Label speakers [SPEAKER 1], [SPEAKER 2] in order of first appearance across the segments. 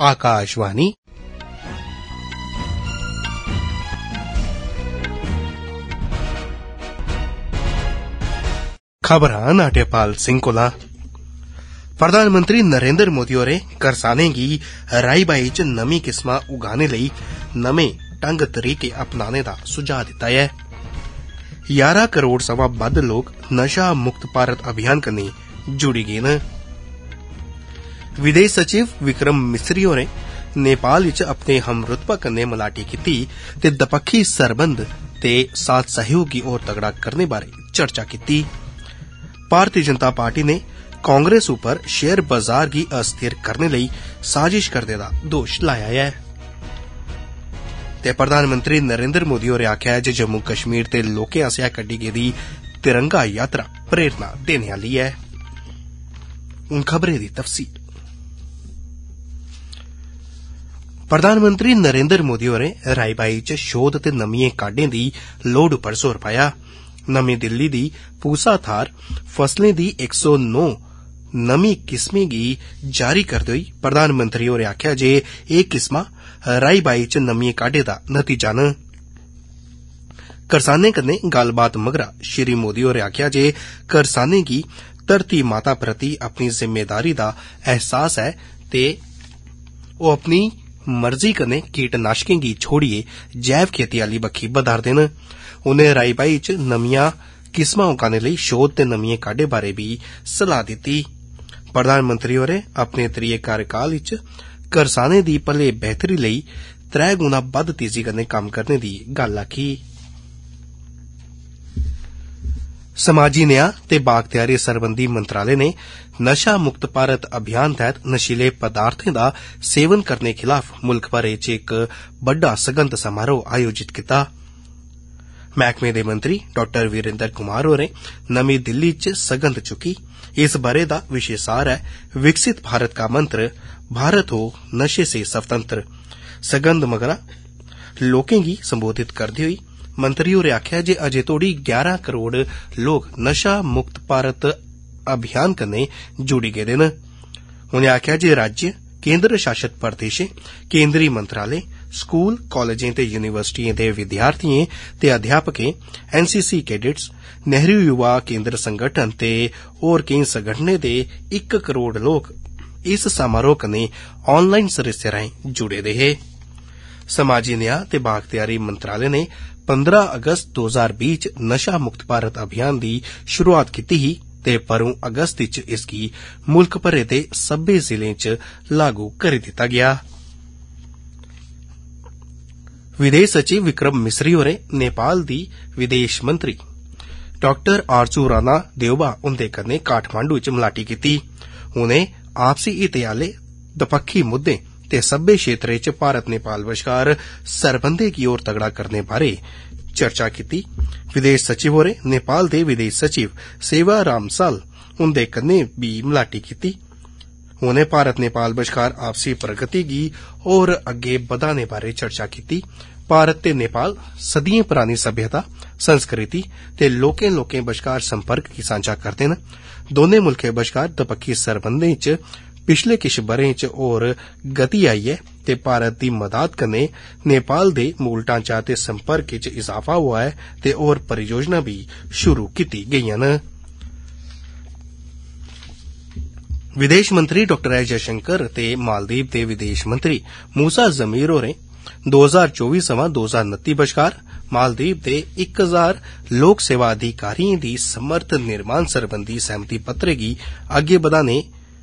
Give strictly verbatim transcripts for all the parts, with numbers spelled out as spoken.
[SPEAKER 1] आकाशवाणी खबरां नाट्यपाल सिंह कोला। प्रधानमंत्री नरेंद्र मोदी होरें करसानें गी राई बाई च नमीं किस्मां उगाने लेई नमें ढंग तरीके अपनाने दा सुझाव दिता है। ग्यारह करोड़ सवा बद्ध लोग नशा मुक्त भारत अभियान कन्नै जुड़ी गे न। विदेश सचिव विक्रम मिस्री होरें नेपाल च अपने हमरुतबा कन्नै मलाटी कीती ते दपक्खी सरबंध ते साथ सहयोग गी होर तगड़ा करने बारे चर्चा कीती। भारतीय जनता पार्टी ने कांग्रेस उपर शेयर बाजार गी अस्थिर करने लेई साजिश करने दा दोष लाया है ते प्रधानमंत्री नरेंद्र मोदी होरें आखेआ जे जम्मू कश्मीर दे लोकें आसेआ कड्डी गेदी तिरंगा यात्रा प्रेरणा देने आली है। हुन खबरें दी तफसील। प्रधानमंत्री नरेंद्र मोदी होरें राई बाई च शोध ते नमियें काड्डें दी लोड़ उपर जोर पाया। नमीं दिल्ली दी पूसा थार फसलें दी एक सौ नौ नमीं किस्में गी जारी करदे होई प्रधानमंत्री होरें आखेआ जे एह् किस्मां राई बाई च नमियें काड्डें दा नतीजा न। करसानें कन्नै गल्लबात मगरा श्री मोदी होरें आखेआ जे करसानें गी धरती माता प्रति अपनी जिम्मेदारी दा एहसास ऐ ते ओह अपनी मर्जी कन्नै कीटनाशकें गी छोड़ियै जैव खेती आली बक्खी बधा'रदे न। उनें राई बाई च नमियां किस्मां उगाने लेई शोध ते नमियें काड्डें बारे भी सलाह दित्ती। प्रधानमंत्री होरें अपने त्रिये कार्यकाल च करसानें दी भले बेहतरी लेई त्रै गुणा बद्ध तेजी कन्नै कम्म करने दी गल्ल आखी। समाजी न्याय ते बाअख्तियारी सरबंधी मंत्रालय ने नशा मुक्त भारत अभियान तैहत नशीले पदार्थें दा सेवन करने खिलाफ मुल्ख भरै च इक बड्डा सगंध समारोह आयोजित कीता। महकमे दे मंत्री डॉ वीरेंद्र कुमार होरें नमीं दिल्ली च सगंध चुकी। इस बरे दा विशे सार है विकसित भारत का मंत्र, भारत हो नशे से स्वतंत्र। सगंध मगरा लोकें गी संबोधित करदे होई मंत्री होरें आखेआ जे अजें तोड़ी ग्यारह करोड़ लोग नशा मुक्त भारत अभियान कन्नै जुड़ी गेदे न। उनें आखेआ जे राज्य, केंद्र शासित प्रदेशें, केंद्री मंत्रालय, स्कूल, कालेजें ते यूनिवर्सिटिएं दे विद्यार्थिएं ते अध्यापकें, एनसीसी कैडेट्स, नेहरू युवा केंद्र संगठन ते होर केई संगठनें दे इक करोड़ लोग इस समारोह कन्नै ऑनलाइन सरिस्ते राएं जुड़े दे हे। समाजी न्याय ते बाअख्तियारी मंत्रालय ने पंद्रह अगस्त दो हजार बीह च नशा मुक्त भारत अभियान दी शुरुआत कीती ही ते परूं अगस्त च इसगी मुल्ख भरे दे सब्बै जिलें च लागू करी दित्ता गेआ। विदेश सचिव विक्रम मिस्री होरें नेपाल दी विदेश मंत्री डॉक्टर आरचू राणा देओबा हुंदे कन्नै काठमांडू च मलाटी कीती। उनें आपसी हितें आले दपक्खी मुद्दें ते सब्बै क्षेत्रें च भारत नेपाल बश्कार सरबंधें गी होर तगड़ा करने बारे चर्चा कीती। विदेश सचिव होरें नेपाल दे विदेश सचिव सेवा रामसाल हुंदे कन्नै भी मलाटी कीती। उनें भारत नेपाल बश्कार आपसी प्रगति गी होर अग्गे बधाने बारे चर्चा कीती। भारत ते नेपाल सदियें परानी सभ्यता, संस्कृति ते लोकें लोकें बश्कार संपर्क गी सांझा करदे न। दौनें मुल्खें बश्कार दपक्खी सरबंधें च पिछले किश ब'रें च होर गति आई ऐ ते भारत दी मदद कन्नै नेपाल दे मूल ढांचा ते संपर्क च इजाफा होआ ऐ ते होर परियोजना भी शुरू कीती गेईयां न। विदेश मंत्री डॉक्टर एस जयशंकर ते मालदीव दे विदेश मंत्री मूसा जमीर होरें दो हजार चौबी सवां दो हजार उनती बश्कार मालदीव दे इक हजार लोक सेवा अधिकारिएं दी समर्थ निर्माण सरबंधी सहमति पत्रे गी अग्गे बधाने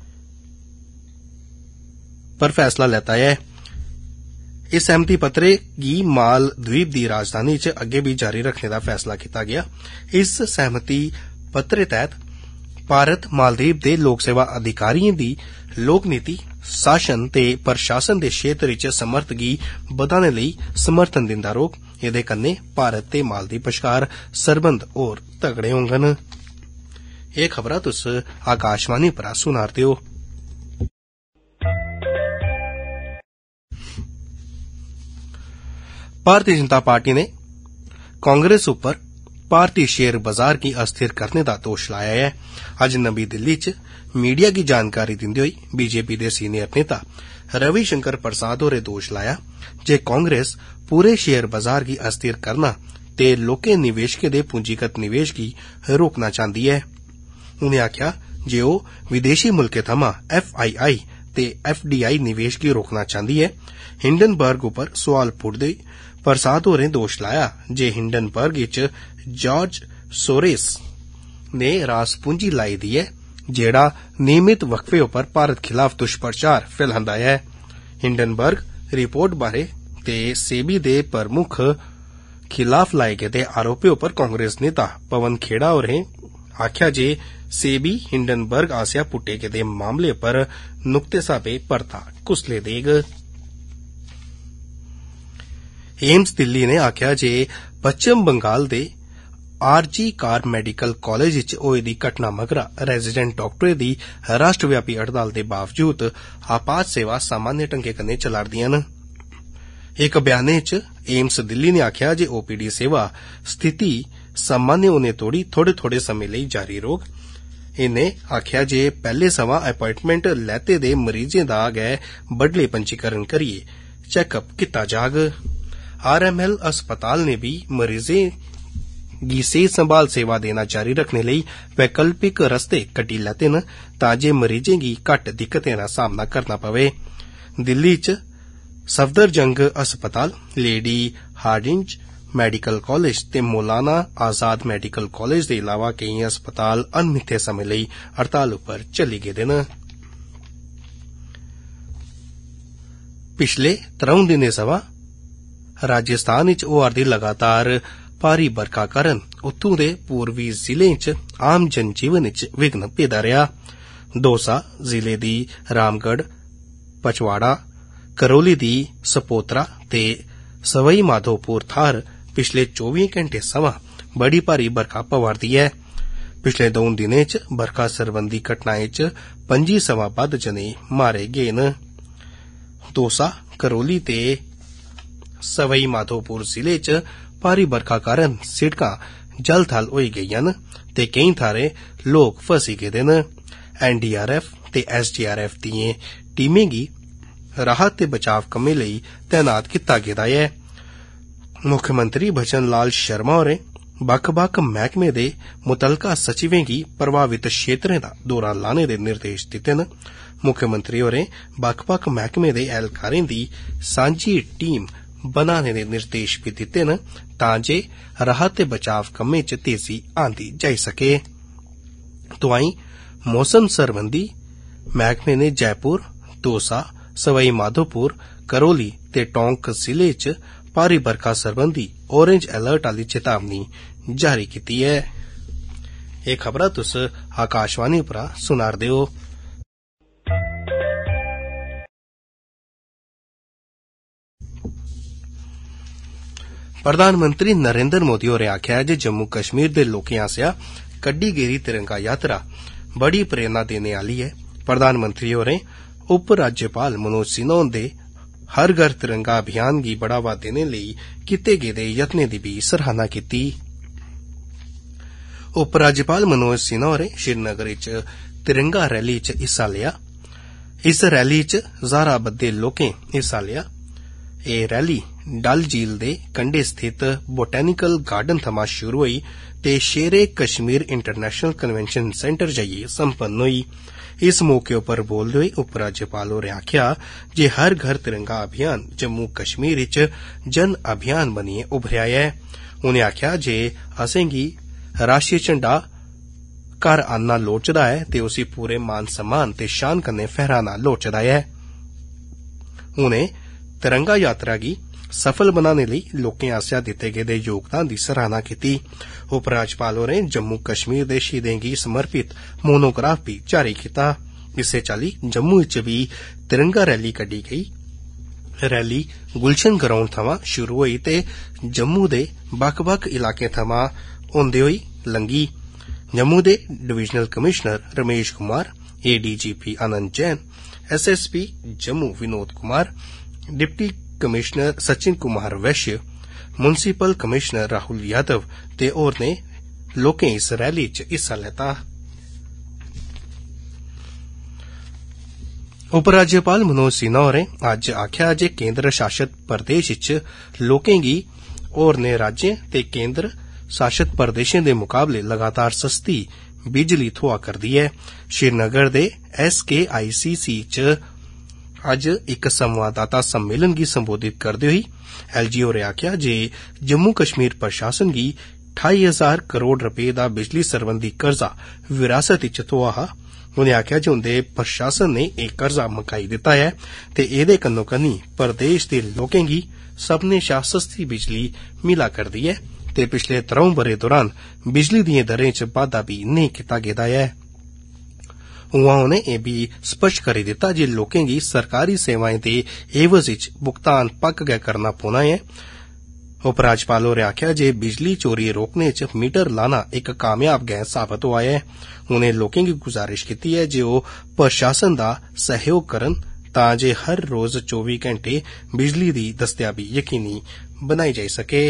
[SPEAKER 1] पर फैसला लैता ऐ। इस सहमति पत्रे गी मालदीव दी राजधानी च अग्गे भी जारी रखने दा फैसला कीता गेआ। इस सहमति पत्रे तैहत भारत मालदीव दे लोक सेवा अधिकारिएं दी लोक नीति, शासन ते प्रशासन दे क्षेत्र च समर्थ गी बधाने लेई समर्थन दिंदा रौह्ग। एह्दे कन्नै भारत ते मालदीव बश्कार सरबंध होर तगड़े होङन। एह् खबरां तुस आकाशवाणी परा सुना'रदे ओ। भारतीय जनता पार्टी ने कांग्रेस उपर भारतीय शेयर बाजार गी अस्थिर करने दा दोश लाया ऐ। अज्ज नमीं दिल्ली च मीडिया गी जानकारी दिंदे होई बीजेपी दे सीनियर नेता रविशंकर प्रसाद होरें दोश लाया जे कांग्रेस पूरे शेयर बाजार गी अस्थिर करना ते लोकें निवेशकें दे पूंजीगत निवेश गी रोकना चाहंदी ऐ। उनें आखेआ जे ओह विदेशी मुल्कें थमां एफ आई आई ते एफ डी आई निवेश गी रोकना चाहंदी ऐ। हिंडनबर्ग उप्पर सोआल पुट्टदे प्रसाद होरें दोश लाया जे हिंडनबर्ग इच जॉर्ज सोरेस ने रास पूंजी लाई दी ऐ जेड़ा नियमित वक्फे उप्पर भारत खिलाफ दुष्प्रचार फैलांदा ऐ। हिंडनबर्ग रिपोर्ट बारे ते सेबी दे प्रमुख खिलाफ लाए गेदे आरोपें उप्पर कांग्रेस नेता पवन खेड़ा होरें आखेआ जे सेबी हिंडनबर्ग आसेआ पुट्टे गेदे मामले पर नुक्ते साबे परता कुसलै देग। एम्स दिल्ली ने आखेआ जे पश्चिम बंगाल दे R G Kar medical college च होई दी घटना मगरा रेजिडेंट डाक्टरें दी राष्ट्रव्यापी हड़ताल दे बावजूद आपात सेवा सामान्य ढंगै कन्नै चला'रदियां न। इक बयानै च एम्स दिल्ली ने आखेआ जे ओ पी डी सेवा स्थिति सामान्य होने तोड़ी थोड़े थोड़े समें लेई जारी रौह्ग। इन्हें आखेआ जे पैहले सवां अपाइंटमेंट लैते दे मरीजें दा गै बडले पंजीकरण करियै चैकअप कीता जाग। आर एम एल अस्पताल ने भी मरीजें गी सेहत संभाल सेवा देना जारी रखने लेई वैकल्पिक रस्ते कड्डी लैते न तां जे मरीजें गी घट्ट दिक्कतें दा सामना करना पवे। दिल्ली च सफदरजंग अस्पताल, लेडी हार्डिंज मैडिकल कॉलेज ते मौलाना आजाद मैडिकल कॉलेज दे इलावा केई अस्पताल अनमिथे समें लेई हड़ताल उप्पर चली गेदे न। पिछले त्र'ऊं दिनें सवां राजस्थान च होआ'रदी लगातार भारी बरखा कारण उत्थूं दे पूर्वी जिलें च आम जनजीवन च विघ्न पेदा रेहा। दौसा जिले दी रामगढ़, पचवाड़ा, करौली दी सपोत्रा ते सवाई माधोपुर थाहर पिछले चौबी घंटे सवां बड़ी भारी बरखा पवा'रदी ऐ। पिछले द'ऊं दिनें च बरखा सरबंधी घटनाएं च पंजी सवां बद्द जने मारे गे न। दौसा, करौली ते सवाई माधोपुर जिले च भारी बरखा कारण सिड़कां जल थल होई गेईआं न ते केईं थाहरें लोक फसी गेदे न। एन डी आर एफ ते एस डी आर एफ दिएं टीमें गी राहत ते बचाव कम्में लेई तैनात कीता गेदा ऐ। मुक्खमंत्री भजन लाल शर्मा होरें बक्ख बक्ख मैह्कमें दे मुतलका सचिवें गी प्रभावित क्षेत्रें दा दौरा लाने दे निर्देश दित्ते न। मुक्खमंत्री होरें बक्ख बक्ख मैह्कमें दे ऐह्लकारें दी सांझी टीम बनाने दे निर्देश भी दित्ते न तां जे राहत ते बचाव कम्में च तेजी आंदी जाई सके। तोआईं मौसम सरबंधी मैह्कमे ने जयपुर, दौसा, सवाई माधोपुर, करौली ते टोंक जिले च भारी बरखा सरबंधी ऑरेंज अलर्ट आली चेतावनी जारी कीती ऐ। एह् खबरां तुस आकाशवाणी उप्परा सुना'रदे ओ। प्रधानमंत्री नरेंद्र मोदी होरें आखेआ जे जम्मू कश्मीर दे लोकें आसेआ कड्डी गेदी तिरंगा यात्रा बड़ी प्रेरणा देने आली ऐ। प्रधानमंत्री होरें उप राज्यपाल मनोज सिन्हा हुंदे हर घर तिरंगा अभियान गी बढ़ावा देने लेई कीते गेदे यत्नें दी भी सराहना कीती। उप राज्यपाल मनोज सिन्हा होरें श्रीनगर च तिरंगा रैली च हिस्सा लेआ। इस रैली च ज्हारां बद्दे लोकें हिस्सा लेआ। एह् रैली डल झील दे कंढे स्थित बोटैनिकल गार्डन थमां शुरू होई ते Sher-e Kashmir international convention centre जाइयै संपन्न होई। इस मौके उप्पर बोलदे होई उपराज्यपाल होरें आखेआ जे हर घर तिरंगा अभियान जम्मू कश्मीर च जन अभियान बनियै उभरेआ ऐ। उनें आखेआ जे असेंगी राष्ट्रीय झंडा घर आनना लोड़चदा ऐ ते उसी पूरे मान सम्मान ते शान कन्नै फहराना लोड़चदा ऐ। उनें तिरंगा यात्रा गी सफल बनाने लेई लोकें आसेआ दित्ते गेदे योगदान दी सराहना कीती। उपराज्यपाल होरें जम्मू कश्मीर दे शहीदें गी समर्पित मोनोग्राफ भी जारी कीता। इस्सै चाल्ली जम्मू च भी तिरंगा रैली कड्डी गेई। रैली गुलशन ग्राउंड थमां शुरू होई ते जम्मू दे बक्ख बक्ख इलाकें थमां होंदे होई लंघी। जम्मू दे divisional commissioner Ramesh Kumar, A D G P Anand Jain, S S P Jammu Vinod Kumar, deputy commissioner Sachin Kumar Vaishya, municipal commissioner Rahul Yadav ते होरनें लोकें इस रैली च हिस्सा लैता। उपराज्यपाल मनोज सिन्हा होरें अज्ज आखेआ जे केन्द्र शासित प्रदेश च लोकें गी होरनें राज्यें ते केन्द्र शासित प्रदेशें दे मुकाबले लगातार सस्ती बिजली थ्होआ करदी ऐ। श्रीनगर दे S K I C C च अज्ज इक संवाददाता सम्मेलन गी संबोधित करदे होई एल जी होरें आखेआ जे जम्मू कश्मीर प्रशासन गी ठाई हजार करोड़ रपे दा बिजली सरबंधी कर्जा विरासत च थ्होआ हा। उनें आखेआ जे उंदे प्रशासन ने एह कर्जा मकाई दित्ता ऐ ते एहदे कन्नो कन्नी प्रदेश दे लोकें गी सब्भनें शा सस्ती बिजली मिला करदी ऐ ते पिछले त्रौं ब'रें दौरान बिजली दिएं दरें च बाद्दा बी नेईं कीता गेदा ऐ। उआं उनें एह बी स्पष्ट करी दित्ता जे लोकें गी सरकारी सेवाएं दे एवज च भुगतान पक्क गै करना पौना ऐ। उपराज्यपाल होरें आखेआ जे बिजली चोरी रोकने च मीटर लाना इक कामयाब गैं साबत होआ ऐ। उनें लोकें गी गुजारिश कीती ऐ जे ओह प्रशासन दा सहयोग करन तां जे हर रोज चौबी घैंटे बिजली दी दस्तयाबी यकीनी बनाई जाई सकै।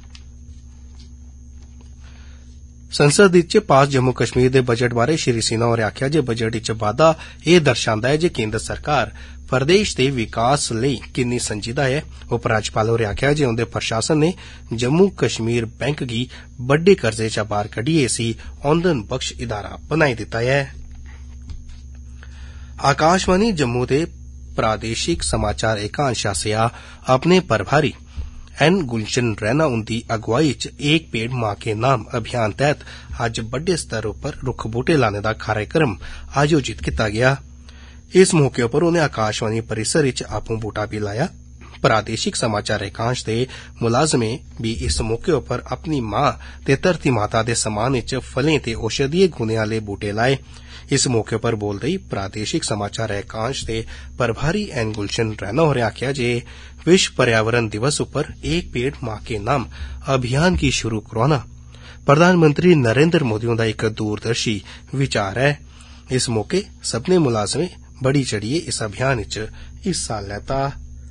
[SPEAKER 1] संसद च पास जम्मू कश्मीर दे बजट बारे श्री सिन्हा होरें आखेआ जे बजट च बाद्दा एह दर्शांदा ऐ जे केन्द्र सरकार प्रदेश दे विकास लेई किन्नी संजीदा ऐ। उपराज्यपाल होरें आखेआ जे उंदे प्रशासन ने जम्मू कश्मीर बैंक गी बड्डे कर्जे चा बाहर कड्डियै इसी औंदन बख्श इदारा बनाई दित्ता ऐ। आकाशवाणी जम्मू दे प्रादेशिक समाचार एकांश आसेआ अपने प्रभारी एन गुलशन रैना उंदी अगुवाई च एक पेड़ मां के नाम अभियान तैहत अज्ज बड्डे स्तर उप्पर रुक्ख बूहटे लाने दा कार्यक्रम आयोजित कीता गेआ। इस मौके उप्पर उनें आकाशवाणी परिसर च आपूं बूहटा बी लाया। प्रादेशिक समाचार एकांश दे मुलाजमें भी इस मौके उप्पर अपनी मां ते धरती माता दे सम्मान च फलें ते औषधीय गुणें आले बूहटे लाए। इस मौके उप्पर बोलदे होई प्रादेशिक समाचार एकांश दे प्रभारी एन गुलशन रैना होरें आखेआ जे विश्व पर्यावरण दिवस उप्पर एक पेड़ मां के नाम अभियान गी शुरू करोआना प्रधानमंत्री नरेन्द्र मोदी हुंदा इक दूरदर्शी विचार ऐ। इस मौके सब्भनें मुलाजमें बड़ी चढ़ियै इस अभियान च हिस्सा लैता।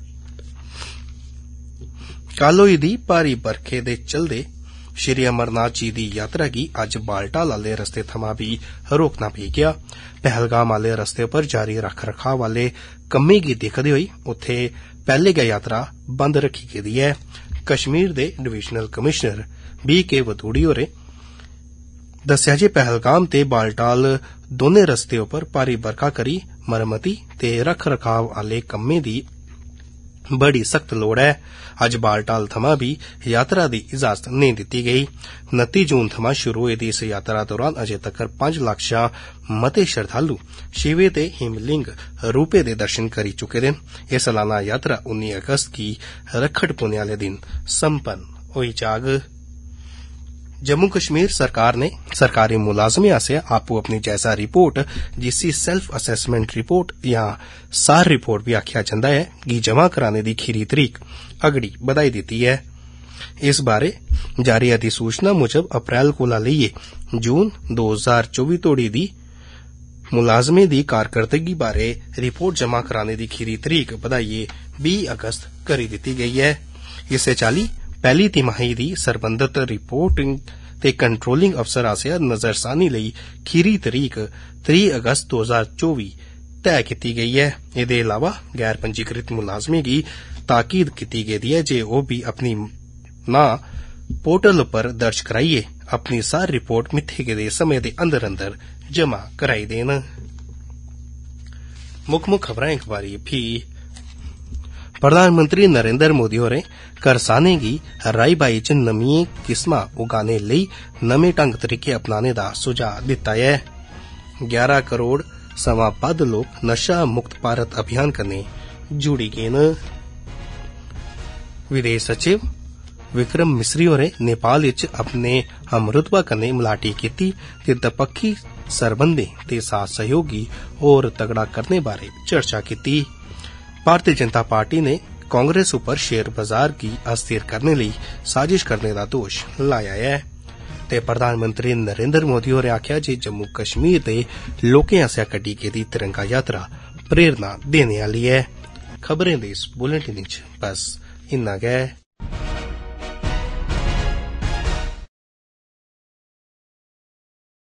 [SPEAKER 1] कल होई दी भारी बरखे दे चलदे श्री अमरनाथ जी दी यात्रा गी अज्ज बालटाल आले रस्ते थमां भी रोकना पेई गेआ। पहलगाम आले रस्ते उप्पर जारी रख रखाव आले कम्में गी दिक्खदे होई उत्थे पैहले गै यात्रा बंद रखी गेदी ऐ। कश्मीर दे डिवीजनल कमिशनर बी के वतूड़ी होरें दस्सेआ जे पहलगाम ते बालटाल दौनें रस्ते उप्पर भारी बरखा करी मरम्मती ते रख रखाव आले कम्में दी बड़ी सख्त लोड़ ऐ। अज्ज बालटाल थमां भी यात्रा दी इजाजत नेईं दित्ती गेई। उनती जून थमां शुरू होई दी इस यात्रा दौरान अजें तक्कर पंज लक्ख शा मते श्रद्धालु शिवे ते हिमलिंग रूपे दे दर्शन करी चुके दे न। एह सालाना यात्रा उन्नी अगस्त गी रक्खड़ पुन्ने आले दिन संपन्न होई जाग। जम्मू कश्मीर सरकार ने सरकारी मुलाजमें आसेआ आपू अपनी जायजा रिपोर्ट जिसी सेल्फ असैसमेंट रिपोर्ट या सार रिपोर्ट भी आखेआ जंदा ऐ गी जमा कराने दी खीरी तरीक अगड़ी बधाई दित्ती ऐ। इस बारे जारी अधिसूचना मुजब अप्रैल कोला लेइयै जून दो हजार चौबी तोड़ी दी मुलाजमें दी कारकरदगी बारे रिपोर्ट जमा कराने दी खीरी तरीक बधाइयै बीह् अगस्त करी दित्ती गेई ऐ। इस्सै चाल्ली पैहली तिमाही दी सरबंधत रिपोर्टिंग ते कंट्रोलिंग अफसर आसेआ नजरसानी लेई खीरी तरीक त्रीह् अगस्त दो हजार चौबी तय कीती गेई ऐ। एह्दे इलावा गैर पंजीकृत मुलाजमें गी ताकीद कीती गेदी ऐ जे ओह भी अपनी नां पोर्टल उप्पर दर्ज कराइयै अपनी सार रिपोर्ट मित्थे गेदे समें दे अंदर अंदर जमा कराई देन। मुक्ख मुक्ख खबरां इक बारी फ्ही प्रधानमंत्री नरेन्द्र मोदी होरें करसानें गी राई बाई च नमियां किस्मां उगाने लेई नमें ढंग तरीके अपनाने दा सुझाव दित्ता ऐ। ग्यारह करोड़ सवां बद्ध लोक नशा मुक्त भारत अभियान कन्नै जुड़ी गे न। विदेश सचिव विक्रम मिस्री होरें नेपाल च अपने हमरुतबा कन्नै मलाटी कीती ते दपक्खी सरबंधें ते साथ सहयोग गी होर तगड़ा करने बारे चर्चा कीती। भारतीय जनता पार्टी ने कांग्रेस उप्पर शेयर बाजार गी अस्थिर करने लेई साजिश करने दा दोश लाया ऐ ते प्रधानमंत्री नरेन्द्र मोदी होरें आखेआ जे जम्मू कश्मीर दे लोकें आसेआ कड्डी गेदी तिरंगा यात्रा प्रेरणा देने आली ऐ। खबरें दे इस बुलेटिन च बस इन्ना गै।